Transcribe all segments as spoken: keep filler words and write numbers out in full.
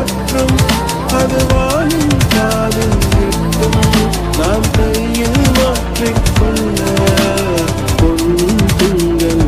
காற்றும் அது வாழும் காதல் எட்டும் நாம் கையில் மாற்றிக்கொள்ள பொன் திங்கள்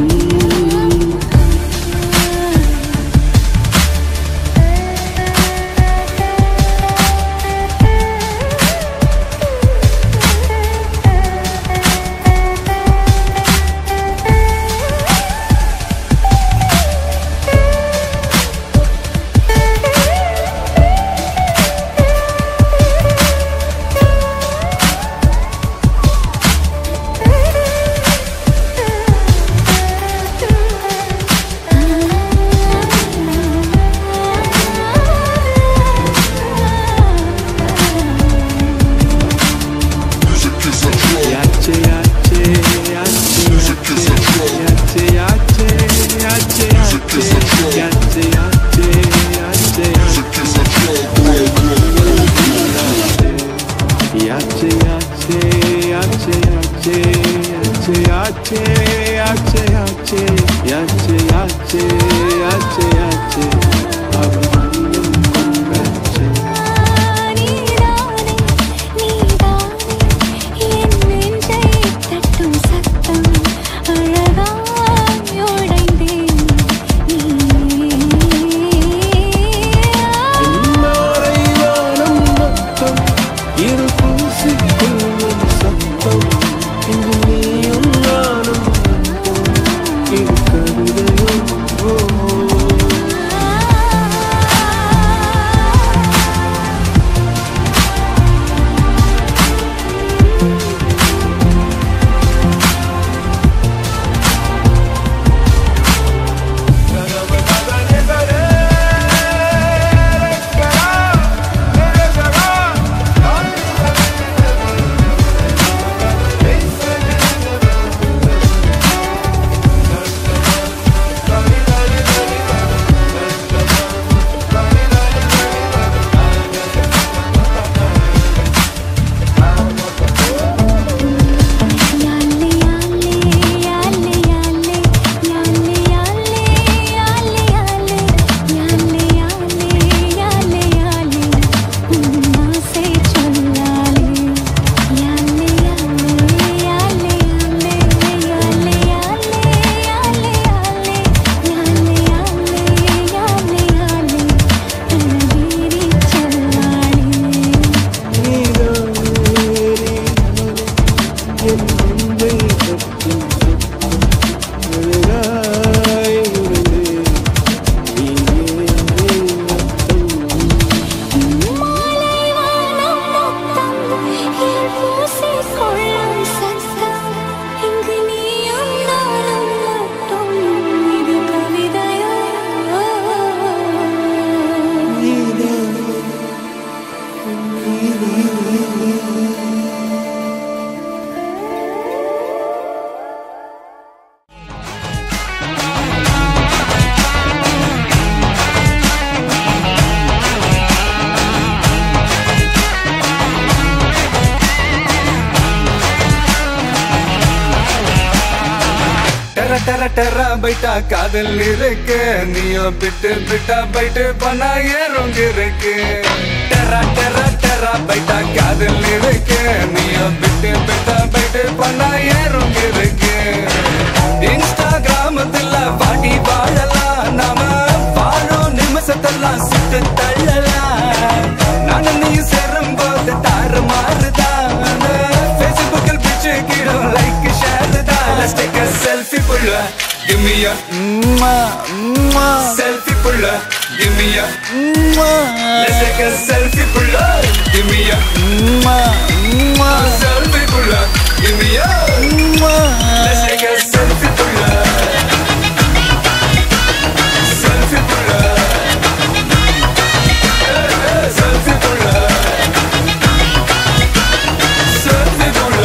டெர டெர பைட்டா காதல் இருக்கு நீயோ பிட்டு பிட்டா பைட்டு பண்ணா ஏறுங்க இருக்கு டெர டெர டெர பைட்டா காதல் இருக்கு நீயோ பிட்டு பிட்டா பைட்டு பண்ணா ஏறுங்க இருக்கு இன்ஸ்டாகிராமத்துல பாடி வாழலாம் நாம வாழும் நிமிஷத்தெல்லாம் சுட்டு தள்ளலாம் நானும் நீ சேரும் போது தாறு மாறுதான் ஃபேஸ்புக்கில் பிச்சு கீழே லைக் ஷேர் தான் Let's take a selfie pulla, give me a selfie pulla, give me a Let's take a selfie pulla, give me a selfie pulla, give me a Let's take a selfie pulla, selfie pulla, selfie pulla, selfie pulla.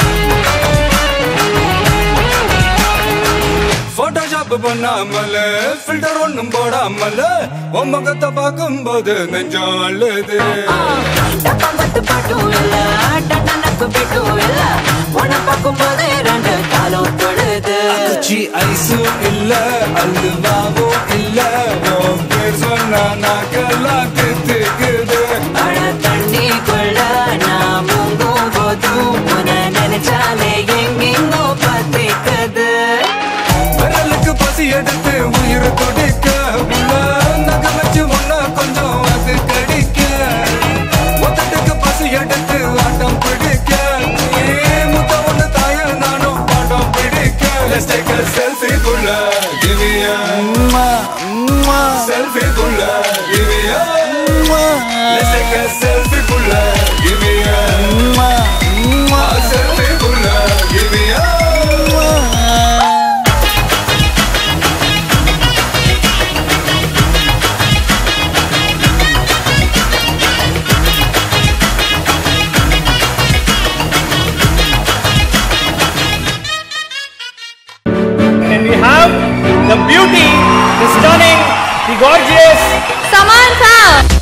பண்ணாமல filter ஒண்ணும் போடாமல உன் முகத்தை பார்க்கும் போது நெஞ்சம் அழுது பத்து பாட்டும் இல்ல டனக்கு பிட்டும் இல்ல உன்னை பார்க்கும் போது ரெண்டு காலம் தொழுது குச்சி ஐஸும் இல்ல அல்வாவும் இல்ல உன் பேர் சொன்னா நாக்கெல்லாம் தித்துக்குது அட தண்ணிக்குள்ள நான் முங்கும் போதும் உன்னை நினைச்சாலே எங்கெங்கோ பத்திக்குது விரலுக்கு பசி எடுத்து உயிர் துடிக்க நக வச்சு ஒன்னா கொஞ்சம் அது கடிக்க மொத்தத்துக்கு பசி எடுத்து ஆட்டம் பிடிக்க முத்த ஒண்ணு தாய நானும் பாட்டம் பிடிக்க Let's take a selfie குள்ள give me a selfie குள்ள give me a Let's take a selfie குள்ள give me a selfie குள்ள give me a And we have the beauty, the stunning, the gorgeous Samantha!